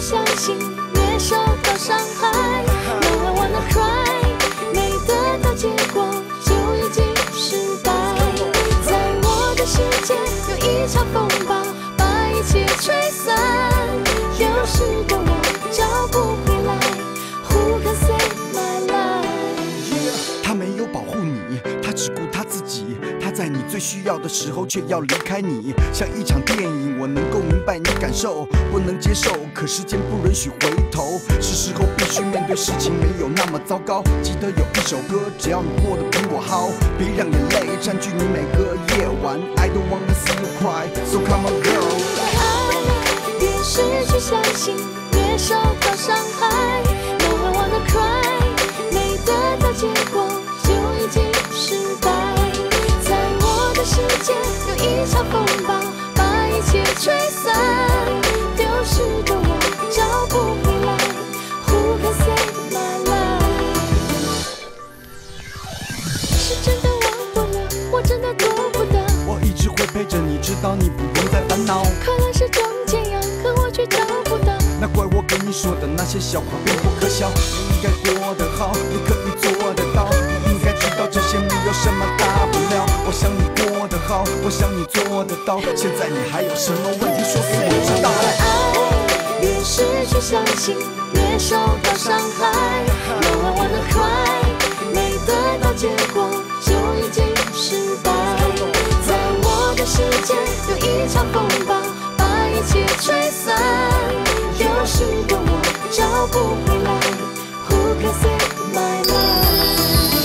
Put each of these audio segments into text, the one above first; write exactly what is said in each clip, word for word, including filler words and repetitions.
相信，越受到伤害。No I wanna cry， 没得到结果就已经失败。在我的世界有一场风暴，把一切吹散。丢失的我找不回来。Who can save my life？ 他没有保护你，他只顾他自己。他在你最需要的时候却要离开你，像一场电影，我能够明白你感受，不能接受，可时间不允许回头，是时候必须面对事情没有那么糟糕。记得有一首歌，只要你过得比我好，别让眼泪占据你每个夜晚。I don't wanna see you cry, so come on girl。 爱越失去相信，越受到伤害。No I wanna cry， 没得到结果就已经失败。世界有一场风暴，把一切吹散。丢失的我找不回来。Who can save my life？ 是真的忘不了，我真的做不到。 我一直会陪着你，直到你不用再烦恼。 可能是种解药，可我却找不到。 那怪我跟你说的那些笑话并不可笑。你应该过得好，你可以做得到。你应该知道这些没有什么大不了。我想你过得好，我想你做得到。现在你还有什么问题说给我知道？ 爱越失去相信，越受到伤害。No I wanna cry， 没得到结果就已经失败。在我的世界有一场风暴，把一切吹散。丢失的我找不回来。Who can save my life？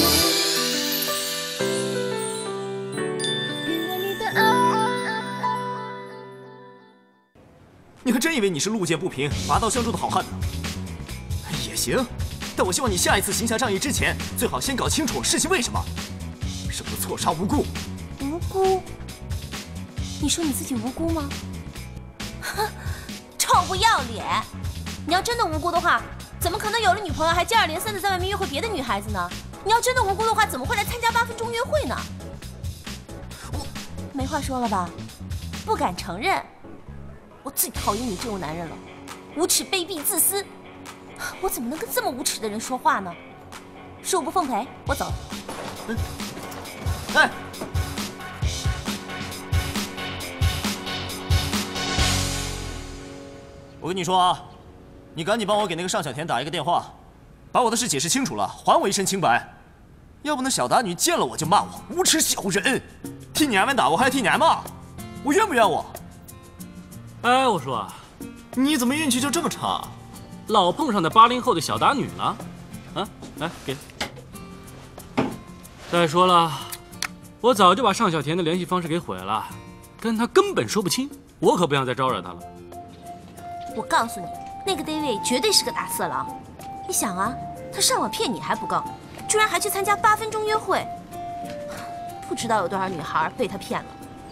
你还真以为你是路见不平，拔刀相助的好汉呢？也行，但我希望你下一次行侠仗义之前，最好先搞清楚事情为什么，省得错杀无辜。 无辜？你说你自己无辜吗？哼，臭不要脸！你要真的无辜的话，怎么可能有了女朋友还接二连三的在外面约会别的女孩子呢？你要真的无辜的话，怎么会来参加八分钟约会呢？我没话说了吧？不敢承认。我最讨厌你这种男人了，无耻、卑鄙、自私。我怎么能跟这么无耻的人说话呢？恕不奉陪，我走了。 嗯，哎，我跟你说啊，你赶紧帮我给那个尚小田打一个电话，把我的事解释清楚了，还我一身清白。要不那小达女见了我就骂我无耻小人，替你挨完打我还替你挨骂，我冤不冤我？ 哎，我说， 你怎么运气就这么差？ 老碰上那八零后的小打女了？啊，来给。再说了，我早就把尚小田的联系方式给毁了，跟他根本说不清，我可不想再招惹他了。 我告诉你，那个 David 绝对是个大色狼。你想啊，他上网骗你还不够，居然还去参加八分钟约会，不知道有多少女孩被他骗了。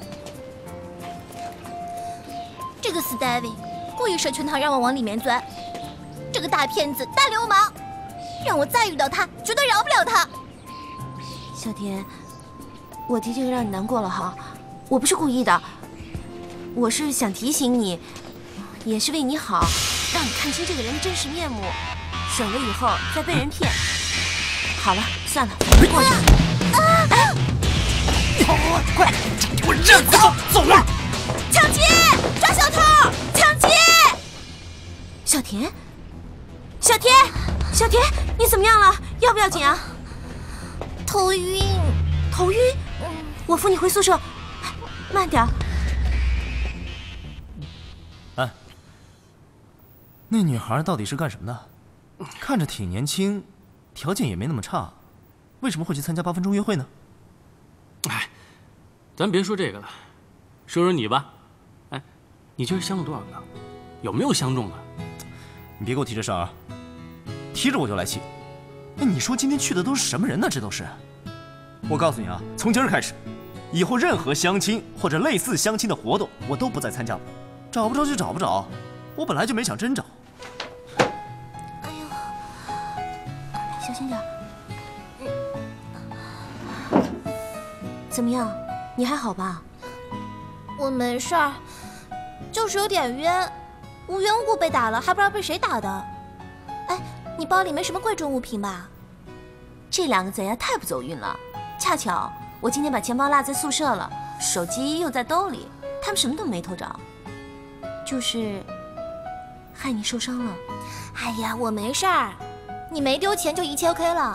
这个死 David 故意设圈套让我往里面钻，这个大骗子、大流氓，让我再遇到他，绝对饶不了他。 小田，我的确让你难过了哈，我不是故意的，我是想提醒你，也是为你好，让你看清这个人的真实面目，省得以后再被人骗。好了，算了，过去。啊！ 快快，给我认死！走了！ 抢劫！抓小偷！抢劫！小田，小田，小田，你怎么样了？要不要紧啊？ 头晕， 头晕？我扶你回宿舍，慢点。 哎，那女孩到底是干什么的？看着挺年轻，条件也没那么差，为什么会去参加八分钟约会呢？ 哎，咱别说这个了，说说你吧。哎，你今儿相中多少个？有没有相中的？ 你别给我提这事儿啊，提着我就来气。哎，你说今天去的都是什么人呢？这都是。我告诉你啊，从今儿开始，以后任何相亲或者类似相亲的活动，我都不再参加了。找不着就找不着，我本来就没想真找。 哎呦，小心点。怎么样？你还好吧？ 我没事儿，就是有点冤。 无缘无故被打了，还不知道被谁打的。哎，你包里没什么贵重物品吧？ 这两个贼啊，太不走运了。恰巧我今天把钱包落在宿舍了，手机又在兜里，他们什么都没偷着，就是害你受伤了。 哎呀，我没事儿，你没丢钱就一切 OK 了。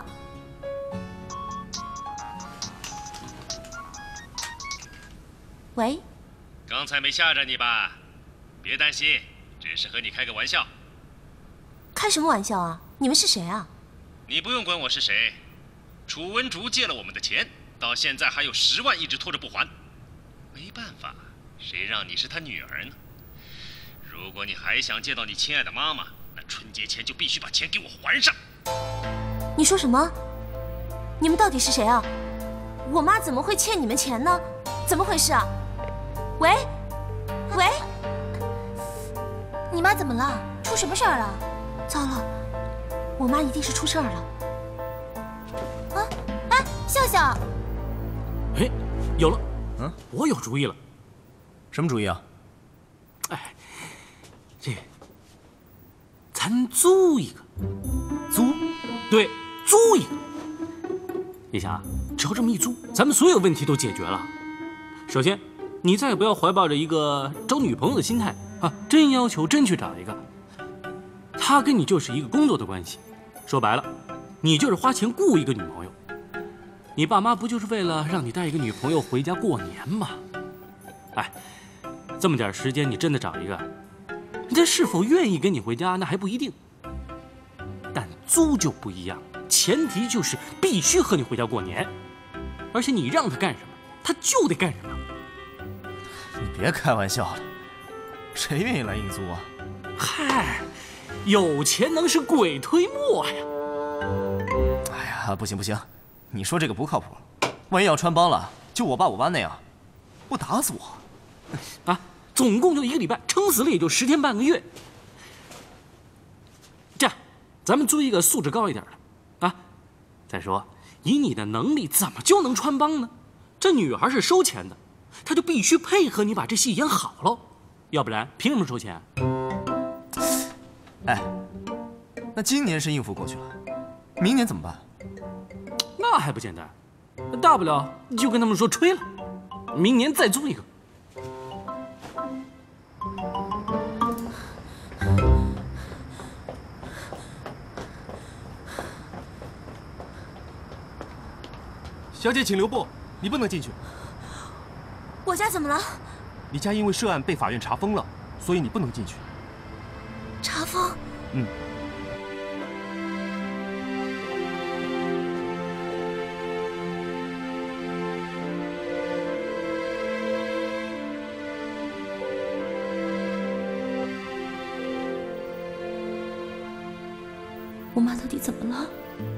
喂， 刚才没吓着你吧？别担心，只是和你开个玩笑。 开什么玩笑啊？你们是谁啊？ 你不用管我是谁。楚文竹借了我们的钱，到现在还有十万一直拖着不还。没办法，谁让你是他女儿呢？如果你还想见到你亲爱的妈妈，那春节前就必须把钱给我还上。 你说什么？你们到底是谁啊？我妈怎么会欠你们钱呢？怎么回事啊？喂，喂， 你妈怎么了？出什么事儿了？ 糟了，我妈一定是出事儿了。 啊，哎，笑笑， 哎，有了， 嗯， 我有主意了。 什么主意啊？ 哎，这，咱租一个。 租？ 对，租一个。你想啊，只要这么一租，咱们所有问题都解决了。首先，你再也不要怀抱着一个找女朋友的心态啊，真要求真去找一个。他跟你就是一个工作的关系，说白了，你就是花钱雇一个女朋友。你爸妈不就是为了让你带一个女朋友回家过年吗？哎，这么点时间，你真的找一个，人家是否愿意跟你回家那还不一定。但租就不一样，前提就是必须和你回家过年，而且你让他干什么，他就得干什么。 你别开玩笑了，谁愿意来应租啊？ 嗨，有钱能使鬼推磨呀！ 哎呀，不行不行，你说这个不靠谱，万一要穿帮了，就我爸我妈那样，不打死我？ 啊，总共就一个礼拜，撑死了也就十天半个月。这样，咱们租一个素质高一点的，啊，再说以你的能力，怎么就能穿帮呢？这女孩是收钱的，她就必须配合你把这戏演好喽，要不然凭什么收钱？ 哎，那今年是应付过去了，明年怎么办？ 那还不简单，大不了就跟他们说吹了，明年再租一个。 小姐，请留步，你不能进去。 我家怎么了？ 你家因为涉案被法院查封了，所以你不能进去。 查封？ 嗯。 我妈到底怎么了？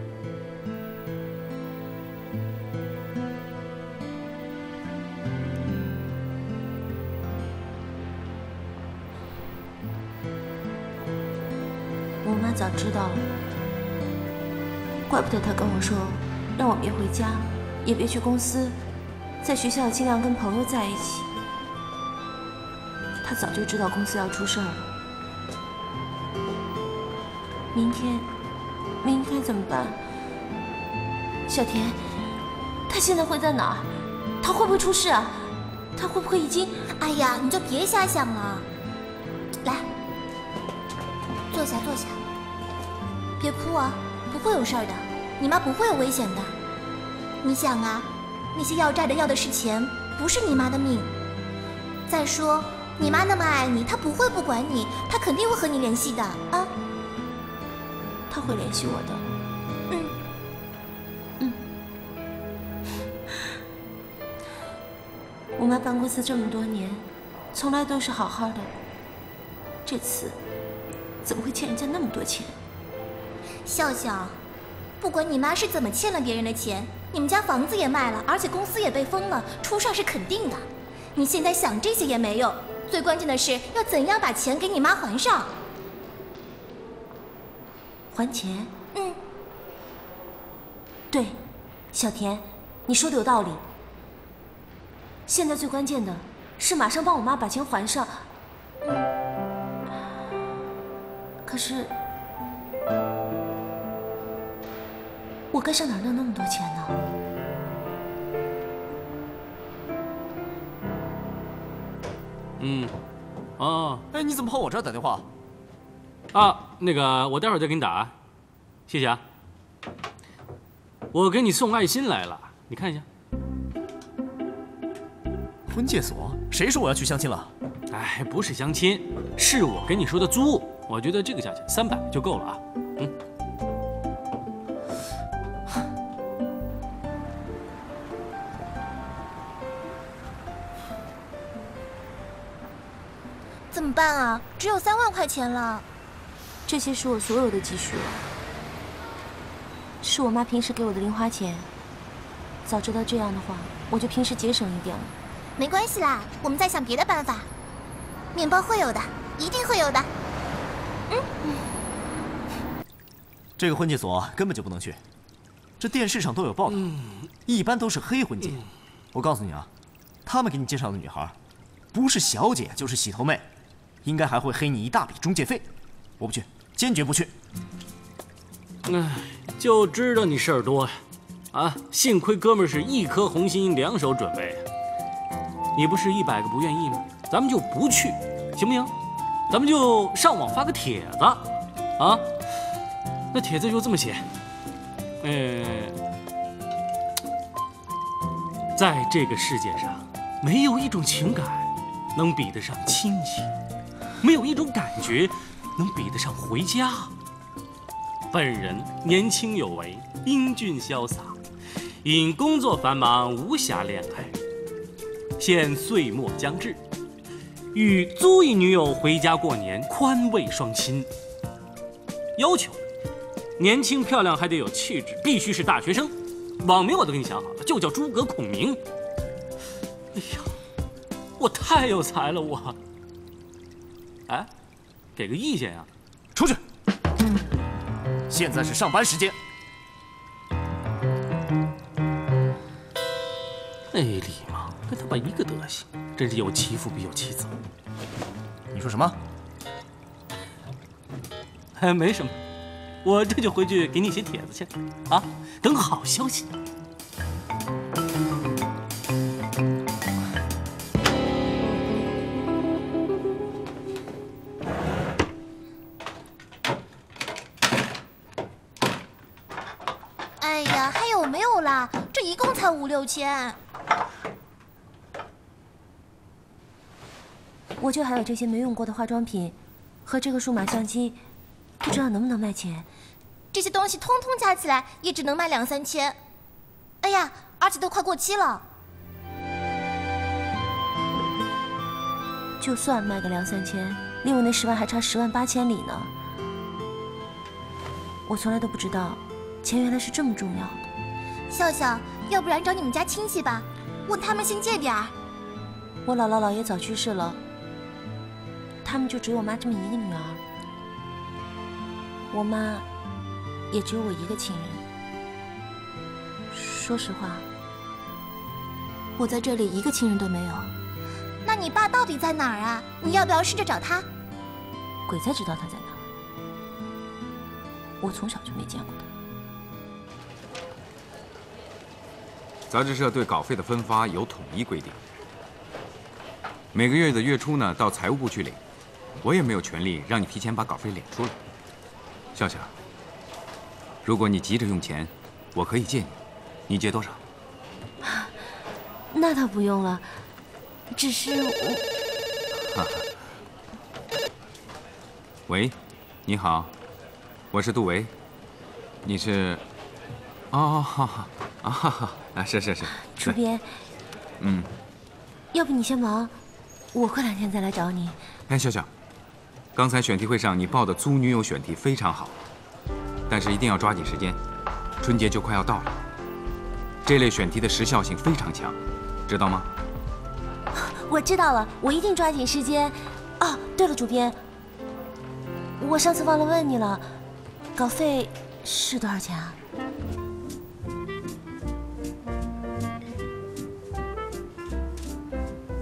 我妈早知道了，怪不得她跟我说，让我别回家，也别去公司，在学校尽量跟朋友在一起。她早就知道公司要出事儿了。明天，明天怎么办？小田，他现在会在哪儿？他会不会出事啊？他会不会已经…… 哎呀，你就别瞎想了。来，坐下，坐下。别哭啊，不会有事儿的，你妈不会有危险的。你想啊，那些要债的要的是钱，不是你妈的命。再说，你妈那么爱你，她不会不管你，她肯定会和你联系的啊。 他会联系我的。 嗯嗯。我妈办公司这么多年，从来都是好好的，这次怎么会欠人家那么多钱？ 笑笑，不管你妈是怎么欠了别人的钱，你们家房子也卖了，而且公司也被封了，出事是肯定的。你现在想这些也没用，最关键的是要怎样把钱给你妈还上。 还钱？ 嗯， 对，小田，你说的有道理。现在最关键的是马上帮我妈把钱还上。嗯， 是我跟上哪弄那么多钱呢？ 嗯，哦， 哎，你怎么跑我这儿打电话？ 啊，那个我待会儿再给你打，谢谢啊。我给你送爱心来了，你看一下。 婚介所？谁说我要去相亲了？ 哎，不是相亲，是我跟你说的租。我觉得这个价钱三百就够了啊。嗯。 怎么办啊？只有三万块钱了。 这些是我所有的积蓄，是我妈平时给我的零花钱。早知道这样的话，我就平时节省一点了。 没关系啦，我们再想别的办法。面包会有的，一定会有的。嗯。 这个婚介所根本就不能去，这电视上都有报道，一般都是黑婚介。我告诉你啊，他们给你介绍的女孩，不是小姐就是洗头妹，应该还会黑你一大笔中介费。我不去，坚决不去。 哎，就知道你事儿多呀！啊，幸亏哥们儿是一颗红心，两手准备。你不是一百个不愿意吗？咱们就不去，行不行？咱们就上网发个帖子，啊，那帖子就这么写，呃，在这个世界上，没有一种情感能比得上亲情，没有一种感觉能比得上回家。本人年轻有为，英俊潇洒，因工作繁忙无暇恋爱。现岁末将至，欲租一女友回家过年，宽慰双亲。要求：年轻漂亮，还得有气质，必须是大学生。网名我都给你想好了，就叫诸葛孔明。哎呀，我太有才了，我。哎，给个意见呀！ 出去。现在是上班时间。 没礼貌，跟他爸一个德行，真是有其父必有其子。 你说什么？ 哎，没什么，我这就回去给你写帖子去，啊，等好消息。 哎呀，还有没有啦？这一共才五六千。 我就还有这些没用过的化妆品，和这个数码相机，不知道能不能卖钱。 这些东西通通加起来也只能卖两三千。哎呀，而且都快过期了。 就算卖个两三千，离我那十万还差十万八千里呢。我从来都不知道，钱原来是这么重要的。 笑笑，要不然找你们家亲戚吧，问他们先借点儿。 我姥姥姥爷早去世了，他们就只有我妈这么一个女儿。我妈也只有我一个亲人。说实话，我在这里一个亲人都没有。 那你爸到底在哪儿啊？你要不要试着找他？ 鬼才知道他在哪儿。我从小就没见过他。 杂志社对稿费的分发有统一规定，每个月的月初呢到财务部去领，我也没有权利让你提前把稿费领出来。笑笑，如果你急着用钱，我可以借你，你借多少？ 那倒不用了，只是我…… 哈哈。喂，你好，我是杜维，你是？哦，好好啊，哈哈啊，是是是。 主编， 嗯， 要不你先忙，我过两天再来找你。 哎，笑笑，刚才选题会上你报的租女友选题非常好，但是一定要抓紧时间，春节就快要到了。这类选题的时效性非常强，知道吗？ 我知道了，我一定抓紧时间。哦，对了，主编，我上次忘了问你了，稿费是多少钱啊？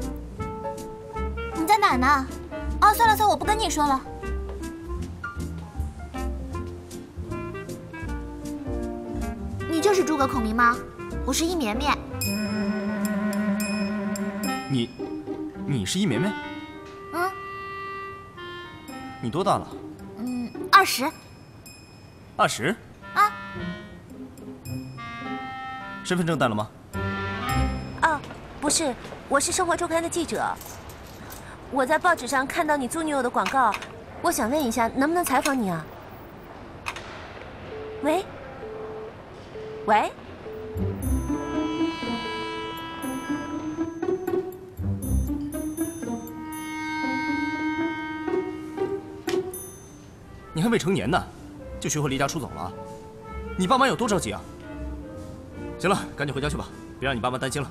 你在哪儿呢？哦，算了算了，我不跟你说了。 诸葛孔明吗？我是易绵绵。 你，你是易绵绵？ 嗯。 你多大了？ 嗯，二十。 二十？ 啊。 身份证带了吗？ 哦，不是，我是生活周刊的记者。我在报纸上看到你租女友的广告，我想问一下，能不能采访你啊？喂？喂？ 你还未成年呢，就学会离家出走了？你爸妈有多着急啊？行了，赶紧回家去吧，别让你爸妈担心了。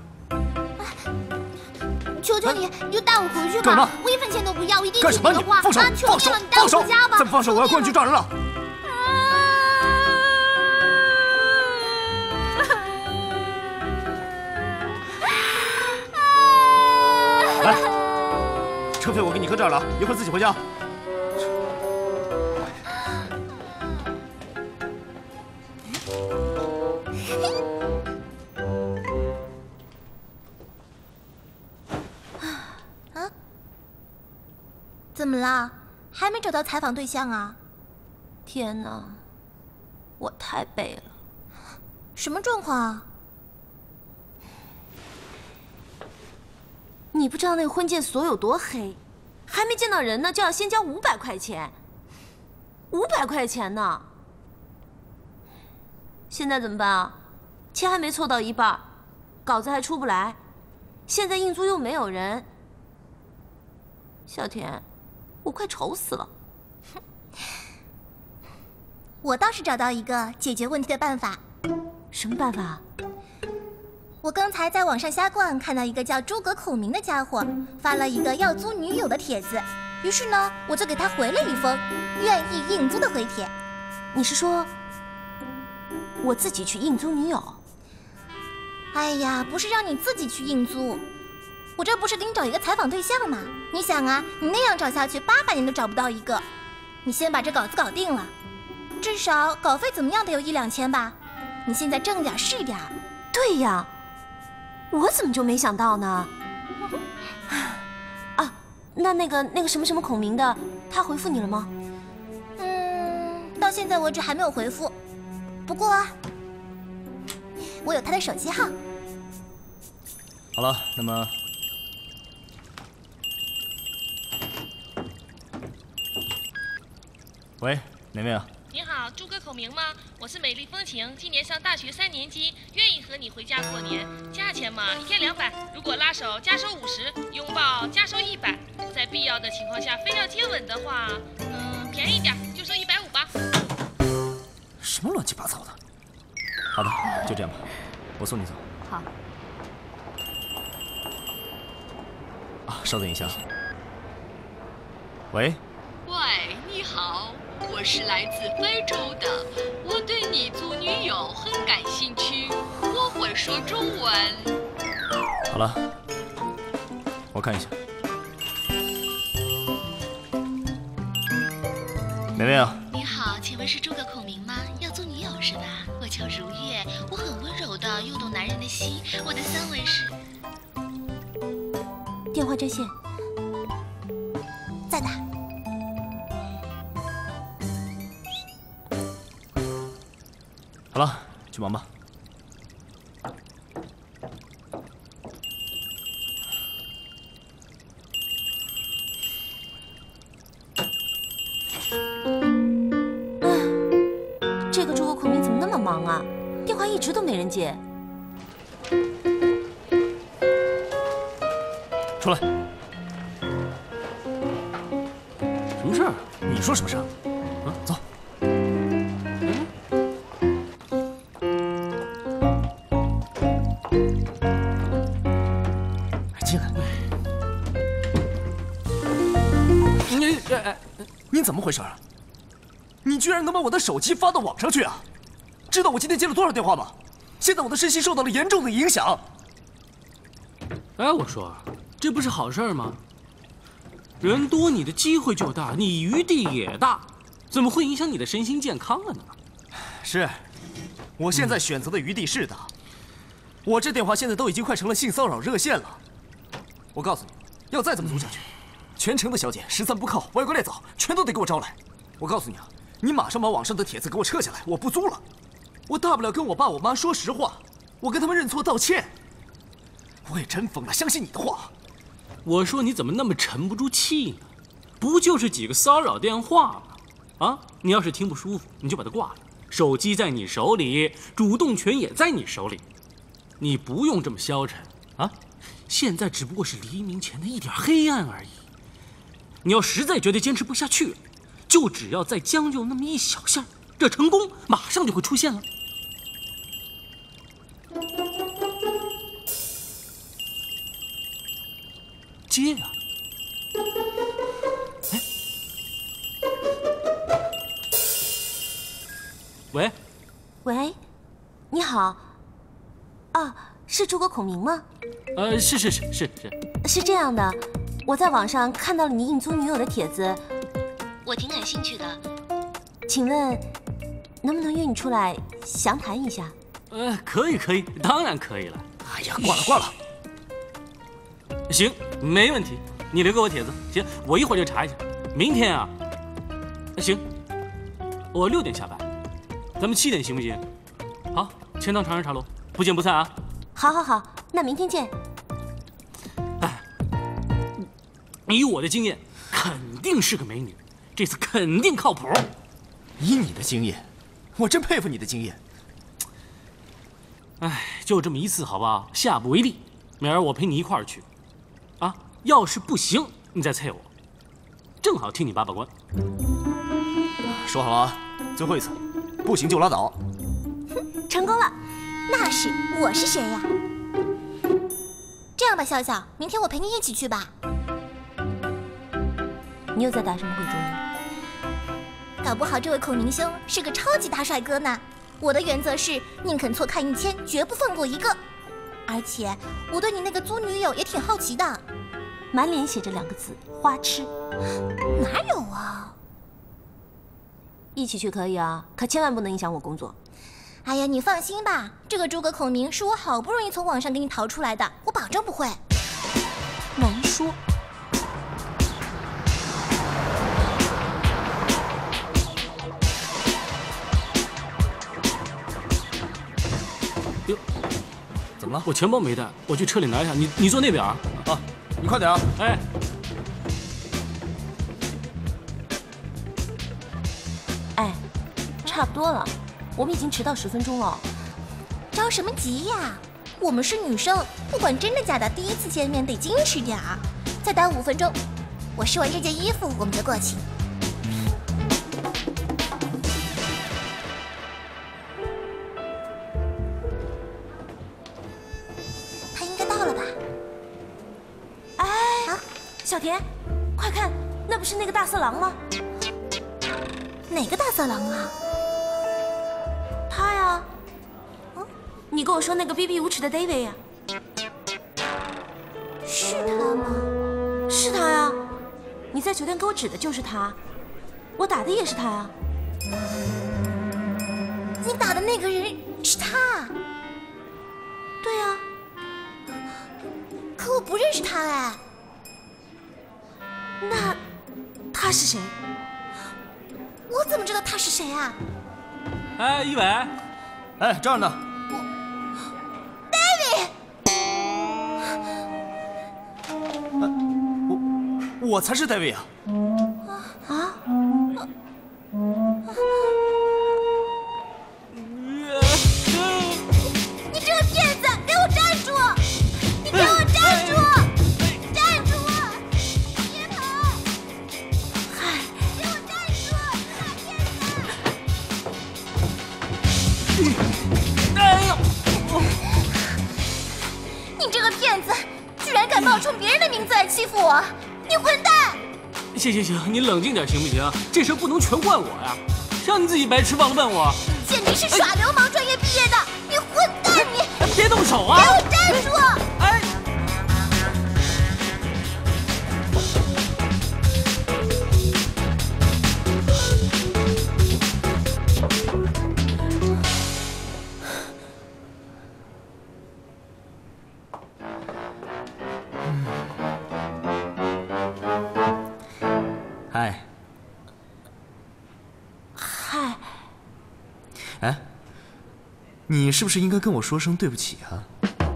求求你，你就带我回去干嘛？ 吧！我一分钱都不要，我一定干什么？ 听你的话。 放手！ 啊，求你了，你带我回家吧！ 再不放手，我要过去抓人了。来，车费我给你搁这儿了，一会儿自己回家。 怎么了？还没找到采访对象啊？ 天哪，我太背了。 什么状况啊？ 你不知道那个婚介所有多黑，还没见到人呢，就要先交五百块钱。五百块钱呢？现在怎么办啊？钱还没凑到一半，稿子还出不来，现在应租又没有人。小田，我快愁死了。 我倒是找到一个解决问题的办法。 什么办法？ 我刚才在网上瞎逛，看到一个叫诸葛孔明的家伙发了一个要租女友的帖子，于是呢，我就给他回了一封愿意应租的回帖。 你是说我自己去应租女友？ 哎呀，不是让你自己去应租，我这不是给你找一个采访对象吗？你想啊，你那样找下去，八百年都找不到一个。你先把这稿子搞定了，至少稿费怎么样得有一两千吧？你现在挣点是点。 对呀，我怎么就没想到呢？啊，那那个那个什么什么孔明的，他回复你了吗？ 嗯，到现在为止还没有回复。不过啊，我有他的手机号。 好了，那么。喂，哪位啊？ 你好，诸葛孔明吗？我是美丽风情，今年上大学三年级，愿意和你回家过年。价钱嘛，一天两百，如果拉手加收五十，拥抱加收一百。在必要的情况下，非要接吻的话，嗯，便宜点，就收一百五吧。 什么乱七八糟的？好的，就这样吧，我送你走。 好。 啊，稍等一下。喂。 喂，你好。我是来自非洲的，我对你租女友很感兴趣，我会说中文。 好了，我看一下。哪位啊？ 你好，请问是诸葛孔明吗？要租女友是吧？我叫如月，我很温柔的，又懂男人的心。我的三围是…… 电话这线在哪？ 好了，去忙吧。 这个诸葛孔明怎么那么忙啊？电话一直都没人接。 出来。 什么事儿？ 你说什么事儿？啊，走。你怎么回事啊？你居然能把我的手机发到网上去啊？知道我今天接了多少电话吗？现在我的身心受到了严重的影响。 哎，我说，这不是好事吗？人多你的机会就大，你余地也大，怎么会影响你的身心健康了呢？ 是， 我现在选择的余地是的。我这电话现在都已经快成了性骚扰热线了。我告诉你，要再这么租下去，全城的小姐十三不靠，歪瓜裂枣，全都得给我招来。我告诉你啊，你马上把网上的帖子给我撤下来，我不租了。我大不了跟我爸我妈说实话，我跟他们认错道歉。我也真疯了，相信你的话。 我说你怎么那么沉不住气呢？不就是几个骚扰电话吗？啊，你要是听不舒服，你就把它挂了。手机在你手里，主动权也在你手里，你不用这么消沉啊！现在只不过是黎明前的一点黑暗而已。你要实在觉得坚持不下去了，就只要再将就那么一小下，这成功马上就会出现了。接呀、啊！哎，喂， 喂，你好，啊，是诸葛孔明吗？ 呃，是是是是是。 是这样的，我在网上看到了你应租女友的帖子， 我挺感兴趣的。 请问，能不能约你出来详谈一下？ 呃，可以可以，当然可以了。 哎呀，挂了挂了。 行，没问题，你留给我帖子。行，我一会儿就查一下。明天啊，行，我六点下班，咱们七点行不行？好，钱塘长安茶楼，不见不散啊！ 好，好，好，那明天见。 哎，以我的经验，肯定是个美女，这次肯定靠谱。 以你的经验，我真佩服你的经验。 哎，就这么一次，好不好？下不为例，明儿我陪你一块儿去。啊，要是不行，你再催我，正好替你把把关。 说好了啊，最后一次，不行就拉倒。 哼，成功了。那是，我是谁呀？这样吧，笑笑，明天我陪你一起去吧。 你又在打什么鬼主意？ 搞不好这位孔明兄是个超级大帅哥呢。我的原则是宁肯错看一千，绝不放过一个。而且我对你那个租女友也挺好奇的， 满脸写着两个字：花痴。 哪有啊？ 一起去可以啊，可千万不能影响我工作。 哎呀，你放心吧，这个诸葛孔明是我好不容易从网上给你淘出来的，我保证不会。 难说。 哟， 怎么了？ 我钱包没带，我去车里拿一下。你你坐那边啊。 啊，你快点啊！ 哎。 哎，差不多了。我们已经迟到十分钟了， 着什么急呀？我们是女生，不管真的假的，第一次见面得矜持点儿。再待五分钟，我试完这件衣服，我们就过去。他应该到了吧？ 哎，啊，小田，快看，那不是那个大色狼吗？ 哪个大色狼啊？ 他呀，嗯，你跟我说那个卑鄙无耻的 David 呀， 是他吗？ 是他呀，你在酒店给我指的就是他，我打的也是他呀。 你打的那个人是他？ 对呀， 可我不认识他哎。 那他是谁？ 我怎么知道他是谁啊？ 哎，一伟， 哎，这儿呢。 David， 我我才是 David 啊！ 啊！ 你这个骗子，给我站住！你给我站住！站住！别跑！ 嗨， 给我站住！大骗子！ 哎呦！ 你这个骗子，居然敢冒充别人的名字来欺负我！你混蛋！ 行行行，你冷静点行不行？这事不能全怪我呀，让你自己白痴忘了问我。 简直是耍流氓专业毕业的！你混蛋你！ 别动手啊！ 给我站住！ 哎！ 你是不是应该跟我说声对不起啊？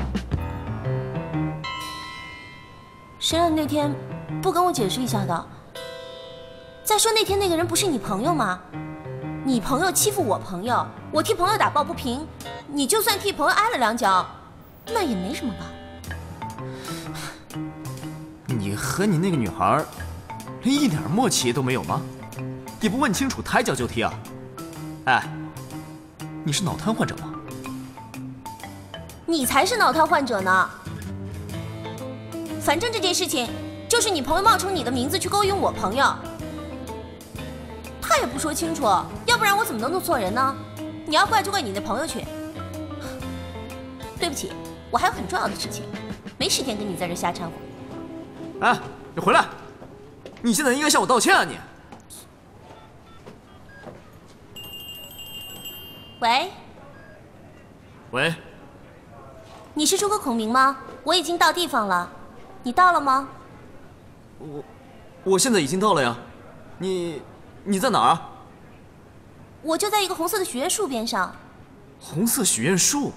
谁让你那天不跟我解释一下的？再说那天那个人不是你朋友吗？你朋友欺负我朋友，我替朋友打抱不平，你就算替朋友挨了两脚，那也没什么吧？ 你和你那个女孩连一点默契都没有吗？也不问清楚，抬脚就踢啊！哎，你是脑瘫患者吗？ 你才是脑瘫患者呢！反正这件事情就是你朋友冒充你的名字去勾引我朋友，他也不说清楚，要不然我怎么能弄错人呢？你要怪就怪你那朋友去。对不起，我还有很重要的事情，没时间跟你在这瞎掺和。 哎，你回来！你现在应该向我道歉啊你！ 喂。 喂。 你是诸葛孔明吗？我已经到地方了，你到了吗？ 我，我现在已经到了呀。你，你在哪儿啊？ 我就在一个红色的许愿树边上。 红色许愿树。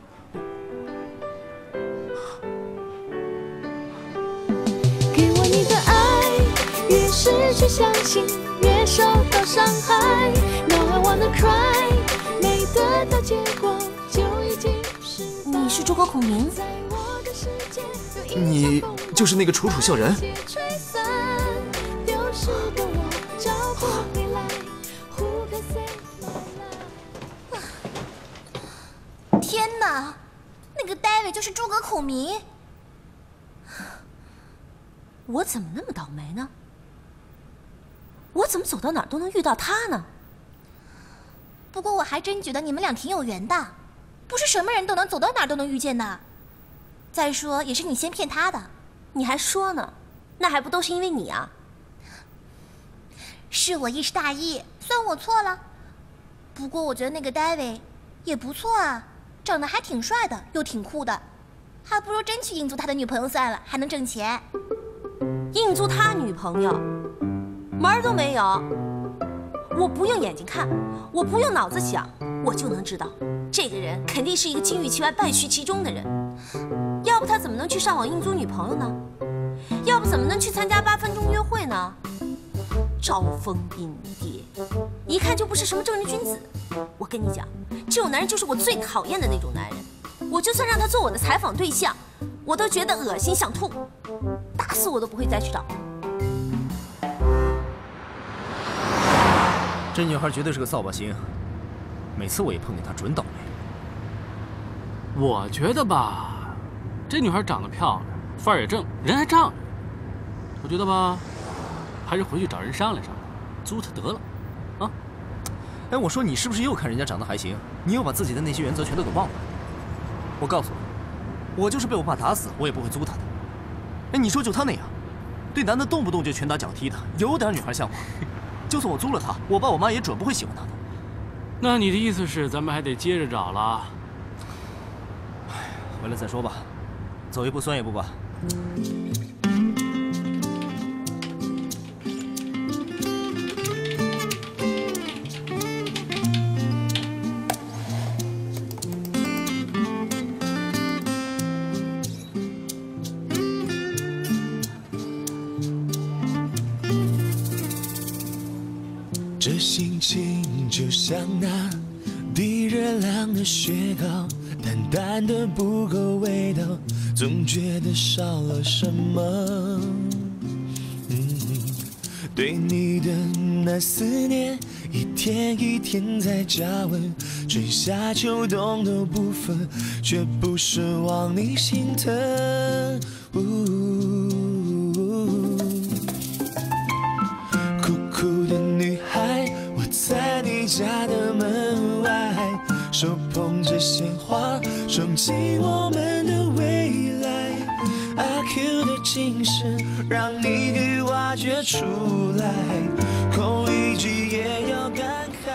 给我你的爱，越失去相信，越受到伤害。Now I wanna cry， 没得到结果就已经失败。 你是诸葛孔明？ 你就是那个楚楚笑人？ 天哪，那个呆伟就是诸葛孔明。 我怎么那么倒霉呢？我怎么走到哪儿都能遇到他呢？ 不过我还真觉得你们俩挺有缘的，不是什么人都能走到哪儿都能遇见的。再说也是你先骗他的， 你还说呢？那还不都是因为你啊？ 是我一时大意，算我错了。不过我觉得那个戴维也不错啊，长得还挺帅的，又挺酷的，还不如真去应租他的女朋友算了，还能挣钱。 应租他女朋友，门儿都没有。我不用眼睛看，我不用脑子想，我就能知道，这个人肯定是一个金玉其外败絮其中的人。要不他怎么能去上网应租女朋友呢？要不怎么能去参加八分钟约会呢？招蜂引蝶，一看就不是什么正人君子。我跟你讲，这种男人就是我最讨厌的那种男人。我就算让他做我的采访对象，我都觉得恶心想吐，打死我都不会再去找。 这女孩绝对是个扫把星，每次我一碰见她准倒霉。 我觉得吧，这女孩长得漂亮，范儿也正，人还仗着。我觉得吧，还是回去找人商量商量，租她得了。啊？ 哎，我说你是不是又看人家长得还行，你又把自己的那些原则全都给忘了？我告诉你，我就是被我爸打死，我也不会租她的。哎，你说就她那样，对男的动不动就拳打脚踢的，有点女孩像话。就算我租了她，我爸我妈也准不会喜欢她的。 那你的意思是，咱们还得接着找了？ 哎，回来再说吧，走一步算一步吧。 这心情就像那低热量的雪糕，淡淡的不够味道，总觉得少了什么。嗯，对你的那思念，一天一天在加温，春夏秋冬都不分，却不奢望你心疼。酷酷的女孩，我在你家的门外，手捧着鲜花，憧憬我们的未来。阿 Q 的精神让你给挖掘出来，口一句也要感慨。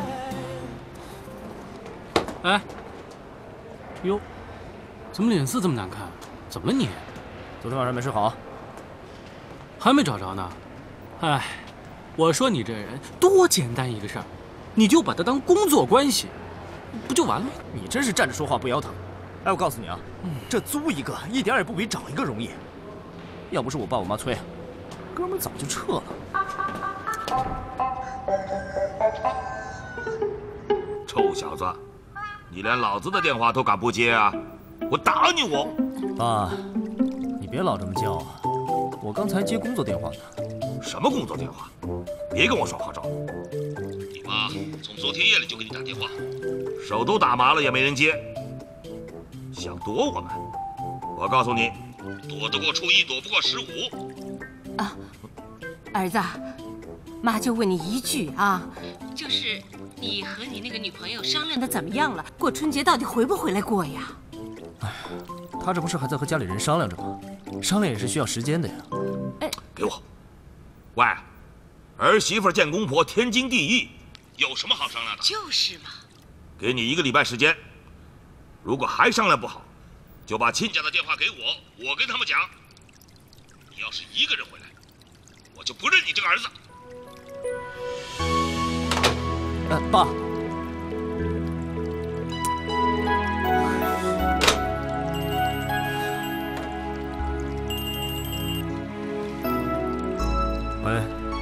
哎，哟，怎么脸色这么难看？怎么了你？ 昨天晚上没睡好， 还没找着呢。哎。我说你这人多简单一个事儿，你就把它当工作关系， 不就完了？ 你真是站着说话不腰疼。哎，我告诉你啊，这租一个一点也不比找一个容易。要不是我爸我妈催，哥们早就撤了。 臭小子，你连老子的电话都敢不接啊！我打你我！ 爸，你别老这么叫啊！我刚才接工作电话呢。 什么工作电话？别跟我耍花招！你妈从昨天夜里就给你打电话，手都打麻了也没人接，想躲我们？我告诉你，躲得过初一，躲不过十五。 啊，儿子，妈就问你一句啊， 就是你和你那个女朋友商量的那怎么样了？过春节到底回不回来过呀？ 哎，他这不是还在和家里人商量着吗？商量也是需要时间的呀。 哎， 给我！喂，儿媳妇见公婆天经地义，有什么好商量的？ 就是嘛。 给你一个礼拜时间，如果还商量不好，就把亲家的电话给我，我跟他们讲。你要是一个人回来，我就不认你这个儿子。 哎，爸。喂。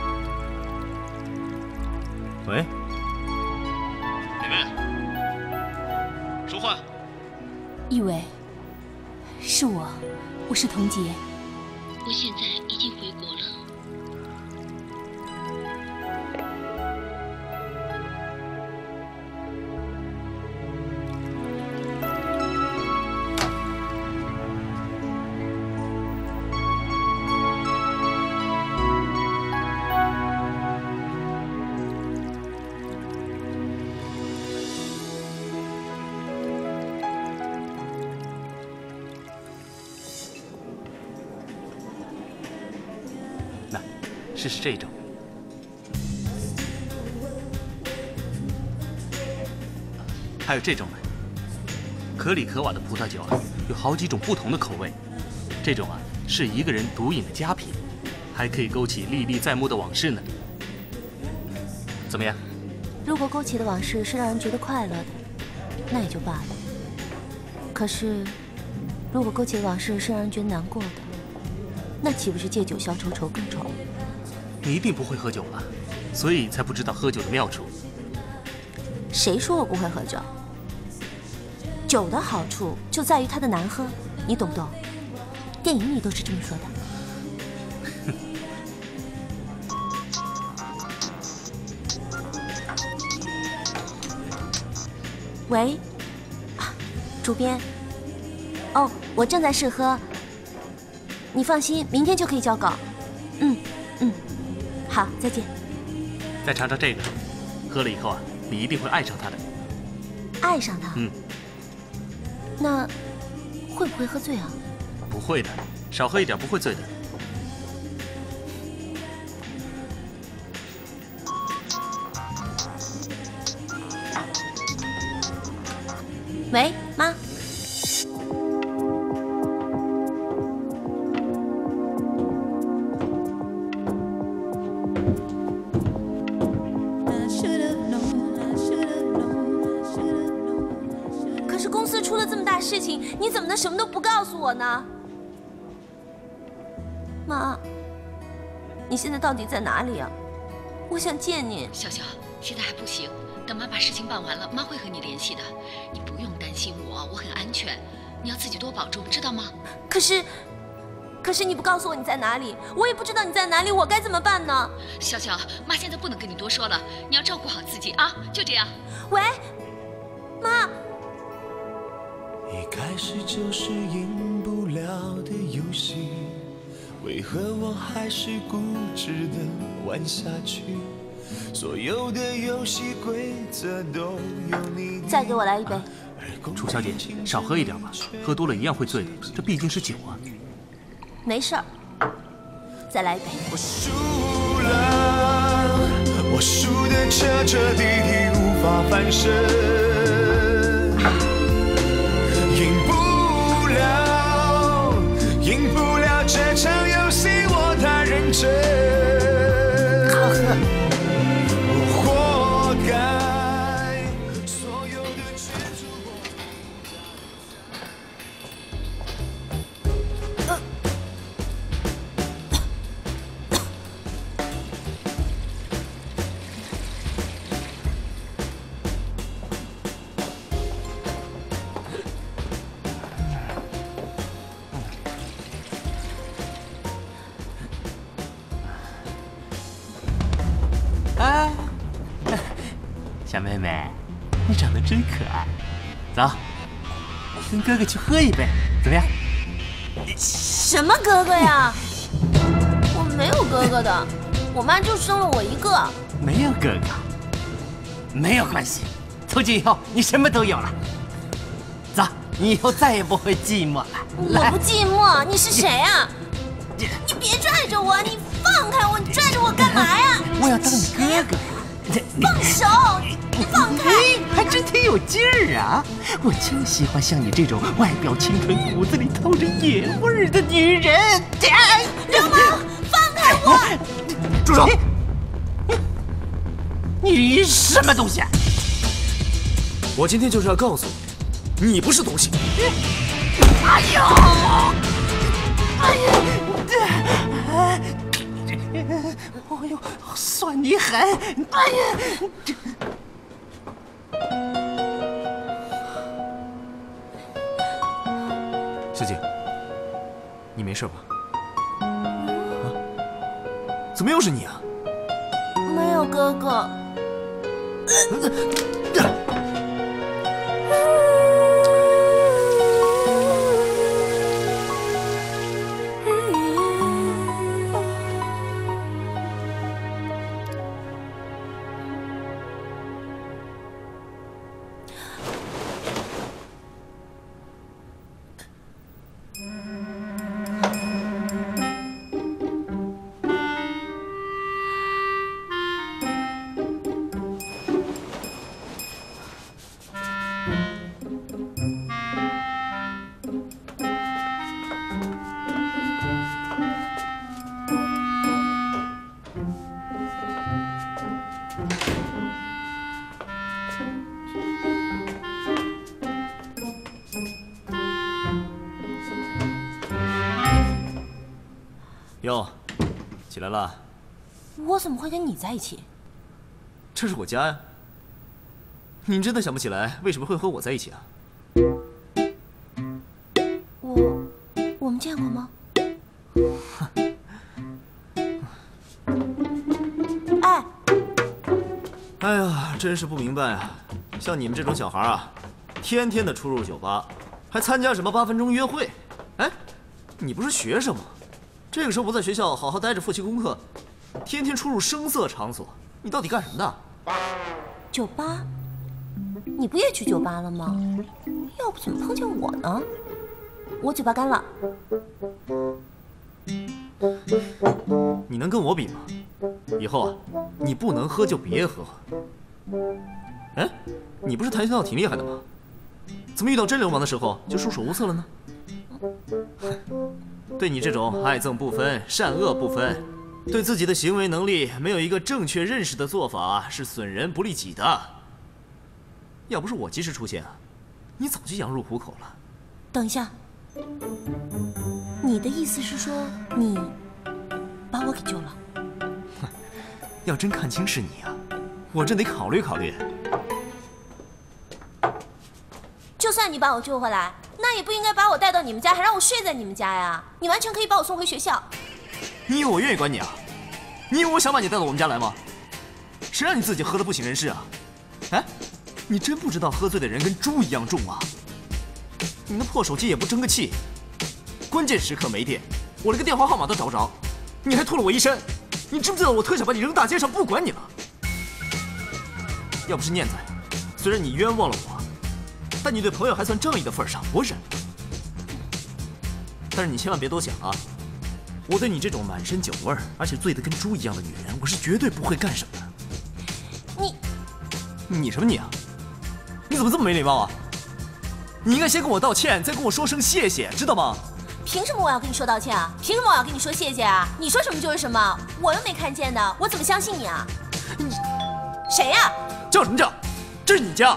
喂。 里面。说话。 一伟，是我，我是童洁。 我现在已经回国了。 试试这种。还有这种呢，可里可瓦的葡萄酒啊，有好几种不同的口味。这种啊是一个人独饮的佳品，还可以勾起历历在目的往事呢。怎么样？ 如果勾起的往事是让人觉得快乐的，那也就罢了。可是，如果勾起的往事是让人觉得难过的，那岂不是借酒消愁，愁更愁？ 你一定不会喝酒吧？所以才不知道喝酒的妙处。 谁说我不会喝酒？酒的好处就在于它的难喝，你懂不懂？电影里都是这么说的。喂，啊，主编。哦，我正在试喝。你放心，明天就可以交稿。嗯嗯，好，再见。 再尝尝这个，喝了以后啊，你一定会爱上它的。 爱上它？ 嗯。 那会不会喝醉啊？ 不会的，少喝一点不会醉的。 喂，妈。可是公司出了这么大事情，你怎么能什么都不告诉我呢？妈，你现在到底在哪里啊？我想见你。 小小，现在还不行。等妈把事情办完了，妈会和你联系的。你不用担心我，我很安全。你要自己多保重，知道吗？ 可是，可是你不告诉我你在哪里，我也不知道你在哪里，我该怎么办呢？ 小小，妈现在不能跟你多说了，你要照顾好自己啊！就这样。 喂，妈。 一开始就是赢不了的游戏，为何我还是固执的玩下去？所有的游戏规则都有你。 再给我来一杯。 楚小姐，少喝一点吧，喝多了一样会醉的，这毕竟是酒啊。 没事儿，再来一杯。 我输了，我输得彻彻底底，无法翻身，赢不了，赢不了这场游戏，我太认真。 好喝。 我活该，所有的啊，小妹妹，你长得真可爱。走，跟哥哥去喝一杯，怎么样？ 什么哥哥呀？我没有哥哥的，我妈就生了我一个。 没有哥哥，没有关系，从今以后你什么都有了。走，你以后再也不会寂寞了。 我不寂寞，你是谁啊？你别拽着我，你放开我！你拽着我干嘛呀？ 我要当你哥哥呀！ 放手！放开！ 还真挺有劲儿啊！我就喜欢像你这种外表清纯、骨子里透着野味儿的女人。 流氓，放开我！ 住手！你什么东西？ 我今天就是要告诉你，你不是东西。 哎呦！哎呀！哎呦，算你狠！哎呀！ 小姐，你没事吧？啊？怎么又是你啊？ 没有哥哥。 哟，起来了。 我怎么会跟你在一起？ 这是我家呀。你真的想不起来为什么会和我在一起啊？ 我，我们见过吗？哎， 哎呀，真是不明白啊！像你们这种小孩啊，天天的出入酒吧，还参加什么八分钟约会？哎，你不是学生吗？这个时候不在学校好好待着复习功课，天天出入声色场所，你到底干什么的？ 酒吧？你不也去酒吧了吗？要不怎么碰见我呢？我嘴巴干了。 你能跟我比吗？以后啊，你不能喝就别喝。哎，你不是跆拳道挺厉害的吗？怎么遇到真流氓的时候就束手无策了呢？对你这种爱憎不分、善恶不分，对自己的行为能力没有一个正确认识的做法，是损人不利己的。要不是我及时出现啊，你早就羊入虎口了。 等一下，你的意思是说你把我给救了？ 要真看清是你啊，我真得考虑考虑。 就算你把我救回来，那也不应该把我带到你们家，还让我睡在你们家呀！你完全可以把我送回学校。 你以为我愿意管你啊？你以为我想把你带到我们家来吗？谁让你自己喝得不省人事啊？哎，你真不知道喝醉的人跟猪一样重吗？你那破手机也不争个气，关键时刻没电，我连个电话号码都找不着，你还拖了我一身。你知不知道我特想把你扔大街上，不管你了？要不是念在，虽然你冤枉了我，但你对朋友还算仗义的份上，我忍了。但是你千万别多想啊！我对你这种满身酒味儿，而且醉得跟猪一样的女人，我是绝对不会干什么的。 你， 你什么你啊？你怎么这么没礼貌啊？你应该先跟我道歉，再跟我说声谢谢，知道吗？ 凭什么我要跟你说道歉啊？凭什么我要跟你说谢谢啊？你说什么就是什么，我又没看见的，我怎么相信你啊？你谁呀？ 叫什么叫？这是你家。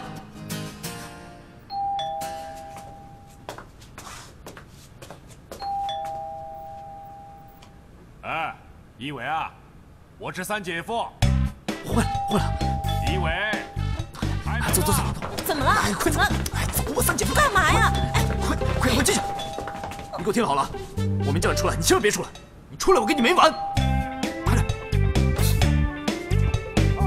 哎，一伟啊，我是三姐夫。 坏了坏了！ 一伟， 哎，走走走走。 怎么了？ 哎，快怎么了？ 哎，走，我三姐夫。 干嘛呀？哎， 快快快进去！你给我听好了，我没叫你出来，你千万别出来！你出来，我跟你没完！快点！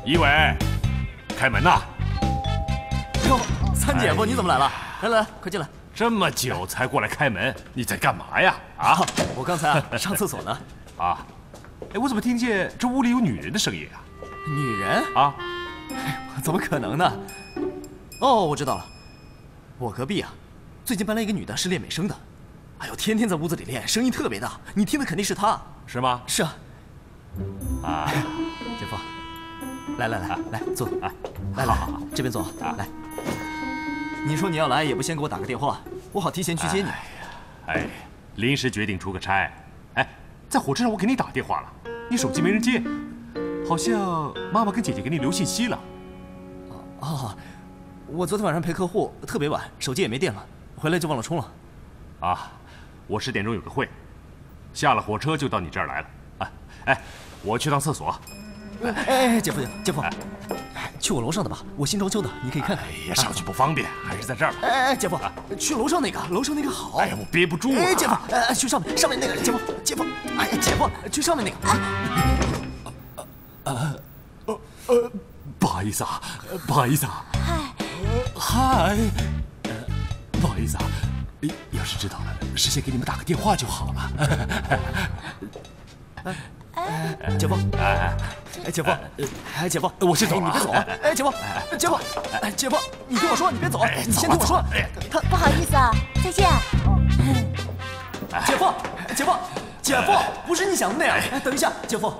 一伟，开门呐！ 哟，三姐夫你怎么来了？来来来，快进来。 这么久才过来开门，你在干嘛呀？啊， 我刚才啊上厕所呢。 啊，哎，我怎么听见这屋里有女人的声音啊？ 女人？ 啊？ 哎，怎么可能呢？哦，我知道了，我隔壁啊，最近搬来一个女的，是练美声的。哎呦，天天在屋子里练，声音特别大，你听的肯定是她。 是吗？ 是啊。 啊， 姐夫，来来来来坐啊，来来这边坐啊，来。你说你要来，也不先给我打个电话，我好提前去接你。 哎呀，哎，临时决定出个差，哎，在火车上我给你打电话了，你手机没人接，好像妈妈跟姐姐给你留信息了。 哦，我昨天晚上陪客户特别晚，手机也没电了，回来就忘了充了。 啊，我十点钟有个会，下了火车就到你这儿来了。啊，哎，我去趟厕所。 哎哎，姐夫姐夫，去我楼上的吧，我新装修的，你可以看看。 哎呀，上去不方便，还是在这儿吧。 哎哎，姐夫，去楼上那个，楼上那个好。 哎呀，我憋不住了。 哎，姐夫，哎，去上面，上面那个，姐夫，姐夫，哎呀，姐夫，去上面那个。 呃呃呃，不好意思啊，不好意思啊。嗨。嗨。呃，不好意思啊，要是知道了，事先给你们打个电话就好了。 哎，姐夫，哎，姐夫，哎，姐夫， 我先走了， 你别走啊！哎，姐夫，姐夫，哎，姐夫，你听我说，你别走，你先听我说。 他不好意思啊，再见。 姐夫，姐夫，姐夫，不是你想的那样。哎，等一下，姐夫。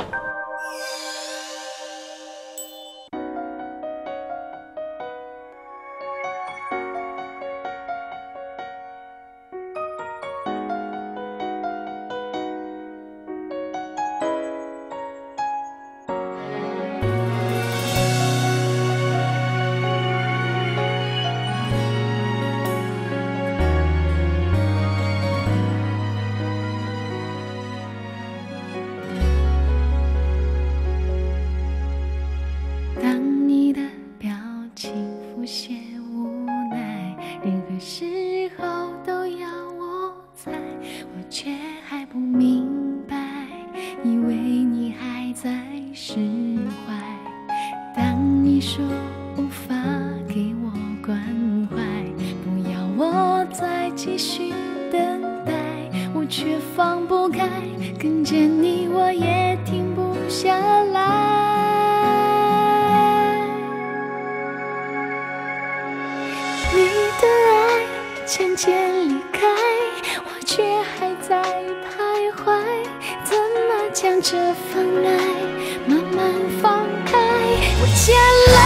将这份爱慢慢放开，我牵来。